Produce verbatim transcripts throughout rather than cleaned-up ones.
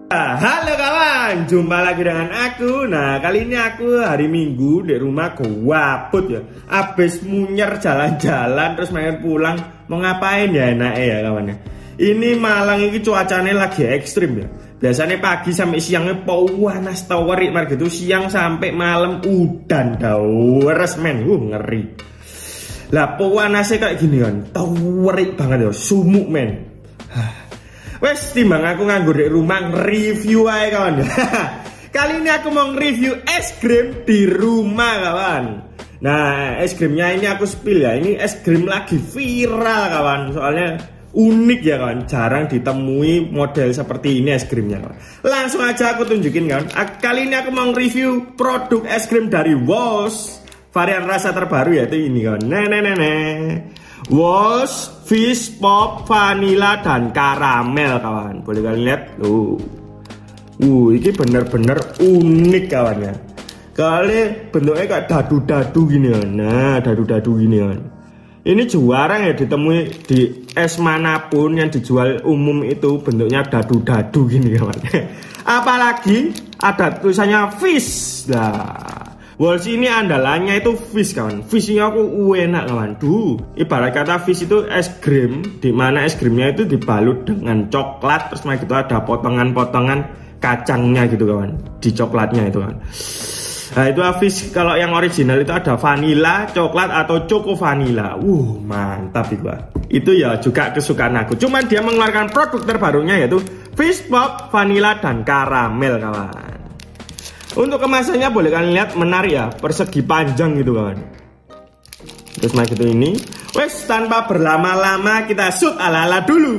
Halo kawan, jumpa lagi dengan aku. Nah, kali ini aku hari Minggu di rumah gabut ya. Abis munyer jalan-jalan terus main pulang. Mau ngapain ya enaknya ya kawan ya. Ini Malang ini cuacanya lagi ekstrim ya. Biasanya pagi sampai siangnya panas tawarik mar gitu. Siang sampai malam udan daweres men. Uh ngeri. Lah panasnya kayak gini kan. Tawarik banget ya, sumuk men. Wes timbang aku nganggur di rumah review aja kawan. Kali ini aku mau review es krim di rumah kawan. Nah es krimnya ini aku spill ya. Ini es krim lagi viral kawan. Soalnya unik ya kawan. Jarang ditemui model seperti ini es krimnya kawan. Langsung aja aku tunjukin kawan. Kali ini aku mau review produk es krim dari Walls. Varian rasa terbaru yaitu ini kawan. Nah nah nah nah Walls Fish Pop Vanilla dan Karamel kawan. Boleh kalian lihat tuh. Uh, ini bener-bener unik kawan ya. Kali bentuknya kayak dadu-dadu gini kan. Nah, dadu-dadu gini kan. Ini jarang ya ditemui di es manapun yang dijual umum itu bentuknya dadu-dadu gini kawan. Apalagi ada tulisannya fish. Nah, Walls ini andalannya itu fish kawan. Fishnya aku enak kawan. Duh, ibarat kata fish itu es krim, di mana es krimnya itu dibalut dengan coklat, terus gitu ada potongan-potongan kacangnya gitu kawan. Di coklatnya itu kan. Nah itu fish kalau yang original itu ada vanilla, coklat atau choco vanilla. Uh mantap itu. Itu ya juga kesukaan aku. Cuman dia mengeluarkan produk terbarunya yaitu Fish Pop Vanilla dan Karamel kawan. Untuk kemasannya boleh kalian lihat menarik ya, persegi panjang gitu kawan. Terus nah gitu ini. Wes tanpa berlama-lama kita shoot ala-ala dulu.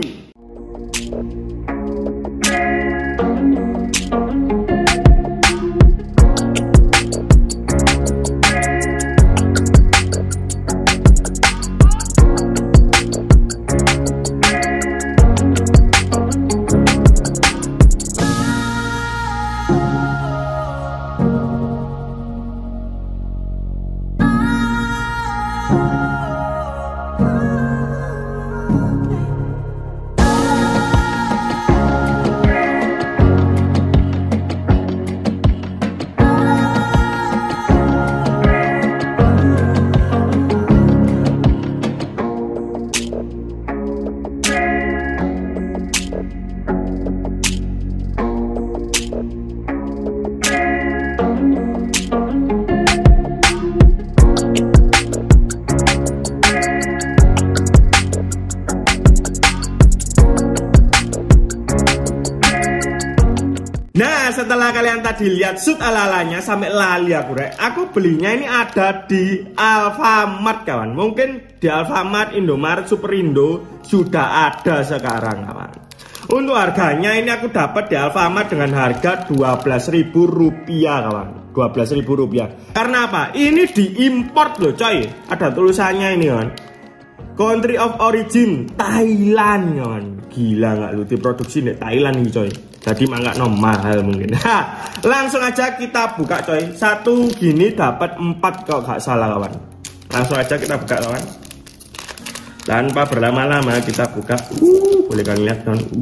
Nah setelah kalian tadi lihat shoot ala-alanya sampai lali aku rek. Aku belinya ini ada di Alfamart kawan. Mungkin di Alfamart, Indomaret, Superindo sudah ada sekarang kawan. Untuk harganya ini aku dapat di Alfamart dengan harga dua belas ribu rupiah kawan. dua belas ribu rupiah. Karena apa? Ini diimport loh coy. Ada tulisannya ini kawan. Country of origin Thailand kawan. Gila nggak lu, diproduksi di Thailand nih coy. Jadi mangga no mahal mungkin. Langsung aja kita buka coy. Satu gini dapat empat kalau nggak salah kawan. Langsung aja kita buka kawan. Tanpa berlama-lama kita buka. Uh, boleh kalian lihat kawan. Uh.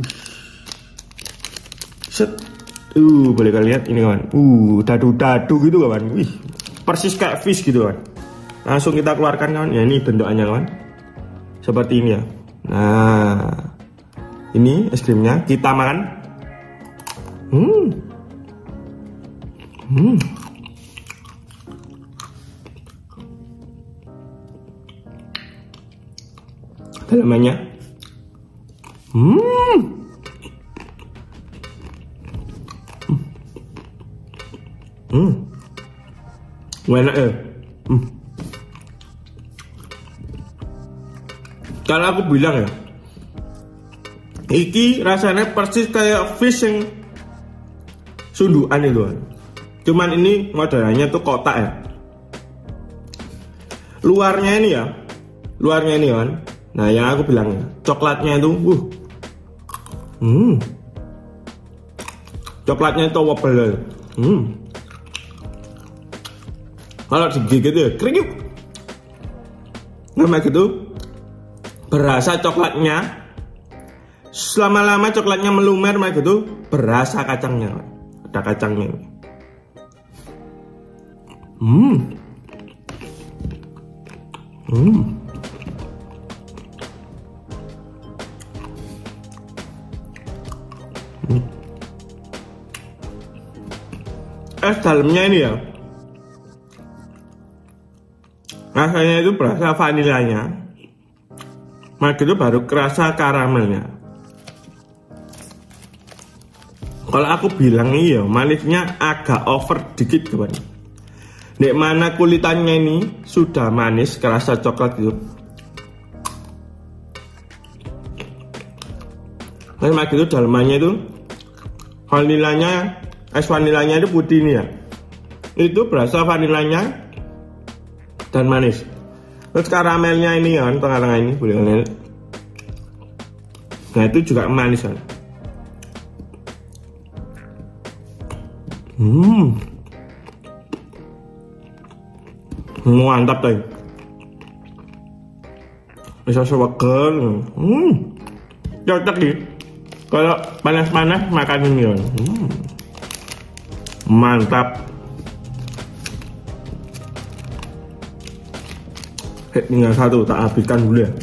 Set. Uh, boleh kalian lihat ini kawan. Uh, dadu-dadu gitu kawan. Wih, persis kayak fish gitu kawan. Langsung kita keluarkan kawan. Ya ini bentukannya kawan. Seperti ini ya. Nah, ini es krimnya kita makan. Hmm. Hmm. Dalamannya. Hmm. Hmm. Enak ya. Hmm. Kalau aku bilang ya, iki rasanya persis kayak fish yang sundukan itu kan. Cuman ini modelannya tuh kotak ya. Luarnya ini ya, luarnya ini kan. Nah yang aku bilang ya, coklatnya itu, uh, hmm, coklatnya itu wobble, hmm. Kalau digigit ya, kriuk, nama gitu, berasa coklatnya lama-lama coklatnya melumer gitu, berasa kacangnya. Ada kacangnya. Hmm. Hmm. Hmm. Es dalamnya ini ya, rasanya itu berasa vanilanya, nah gitu baru kerasa karamelnya. Kalau aku bilang iya, manisnya agak over dikit kawan. Nek mana kulitannya ini sudah manis, kerasa coklat gitu. Nah gitu dalamnya itu vanilanya, es vanilanya itu putih nih ya. Itu berasa vanilanya dan manis. Terus karamelnya ini kan, tengah-tengah ini boleh lihat. Nah itu juga manis kan. Hmm, mantap deh. Bisa sewager. Hmm, cocok nih. Kalau panas-panas makan ini kan. Hmm, mantap. Eh, tinggal satu tak habiskan dulu ya.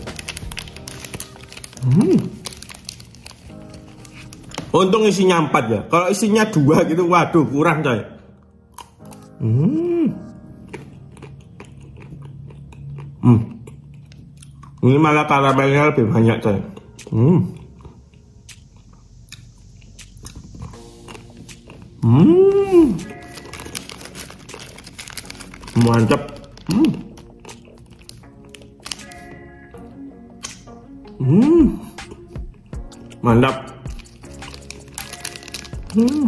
Hmm. Untung isinya empat ya. Kalau isinya dua gitu, waduh kurang coy. Hmm. Hmm. Ini malah karamelnya lebih banyak coy. Hmm. Hmm. Mantap. Hmm. Hmm. Mantap. Hmm.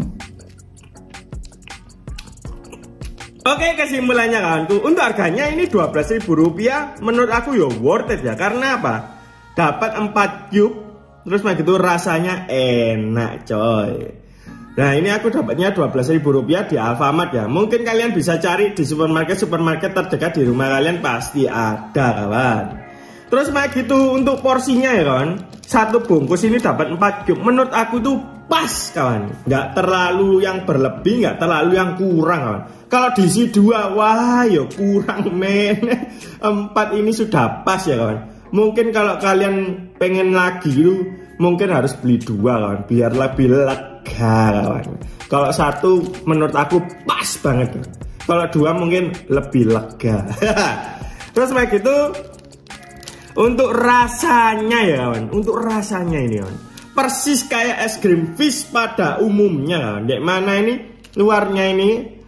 Oke, kesimpulannya kawanku, untuk harganya ini dua belas ribu rupiah menurut aku ya worth it ya. Karena apa? Dapat empat cube, terus begitu rasanya enak coy. Nah ini aku dapatnya dua belas ribu rupiah di Alfamart ya. Mungkin kalian bisa cari di supermarket-supermarket terdekat di rumah kalian, pasti ada kawan. Terus kayak gitu untuk porsinya ya kawan, satu bungkus ini dapat empat cube. Menurut aku tuh pas kawan, nggak terlalu yang berlebih, nggak terlalu yang kurang kawan. Kalau diisi dua, wah ya kurang men. Empat ini sudah pas ya kawan. Mungkin kalau kalian pengen lagi gitu, mungkin harus beli dua kawan, biar lebih lega kawan. Kalau satu menurut aku pas banget. Kalau dua mungkin lebih lega. Terus kayak gitu untuk rasanya ya kawan, untuk rasanya ini kawan, persis kayak es krim fish pada umumnya kawan. Dek mana ini luarnya ini,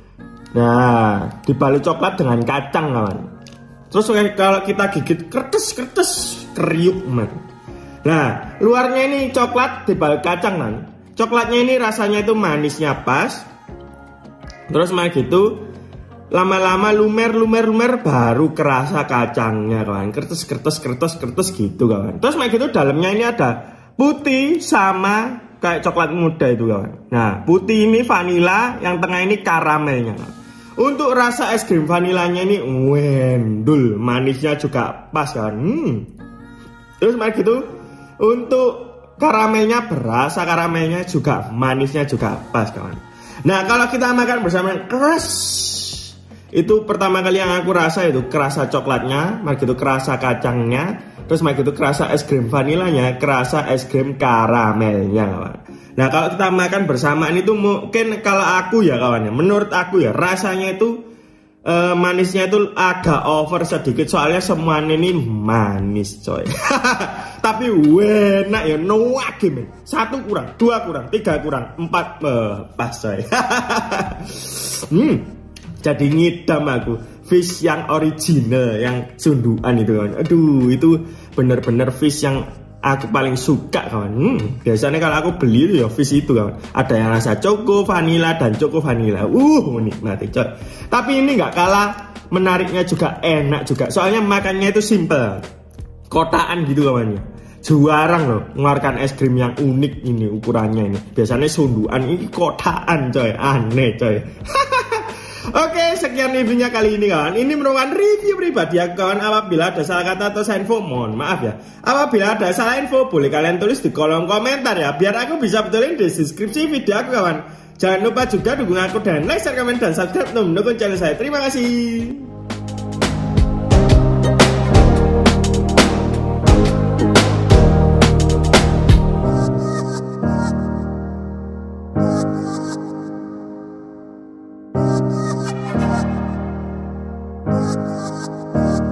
nah dibalik coklat dengan kacang kawan. Terus kalau kita gigit kertes-kertes kriuk man. Nah luarnya ini coklat dibalik kacang kan. Coklatnya ini rasanya itu manisnya pas. Terus kayak gitu lama-lama lumer lumer lumer baru kerasa kacangnya kawan. Kertes kertes kertes kertes gitu kawan. Terus kayak gitu dalamnya ini ada putih sama kayak coklat muda itu kawan. Nah putih ini vanila, yang tengah ini karamelnya kawan. Untuk rasa es krim vanilanya ini wendul, manisnya juga pas kawan. hmm. Terus kayak gitu untuk karamelnya, berasa karamelnya juga, manisnya juga pas kawan. Nah kalau kita makan bersama keras, itu pertama kali yang aku rasa itu kerasa coklatnya, begitu kerasa kacangnya, terus begitu kerasa es krim vanilanya, kerasa es krim karamelnya kawan. Nah kalau kita makan bersamaan itu mungkin kalau aku ya kawan ya, menurut aku ya rasanya itu eh, manisnya itu agak over sedikit, soalnya semuanya ini manis coy. Tapi enak ya, no lagi men. Satu kurang, dua kurang, tiga kurang, empat eh, pas coy. hmm. Jadi ngidam aku fish yang original, yang sunduan itu kawan. Aduh itu bener-bener fish yang aku paling suka kawan. hmm, Biasanya kalau aku beli itu ya fish itu kawan. Ada yang rasa choco vanilla dan choco vanilla. Uh nikmati coy. Tapi ini nggak kalah menariknya, juga enak juga. Soalnya makannya itu simple, kotaan gitu kawannya. Jarang loh mengeluarkan es krim yang unik ini ukurannya ini. Biasanya sunduan, ini kotaan coy, aneh coy. Oke, sekian reviewnya kali ini kawan. Ini merupakan review pribadi ya kawan. Apabila ada salah kata atau salah info, mohon maaf ya. Apabila ada salah info, boleh kalian tulis di kolom komentar ya, biar aku bisa betulin di deskripsi video aku kawan. Jangan lupa juga dukung aku dan like, share, komen, dan subscribe untuk mendukung channel saya. Terima kasih. We'll be right back.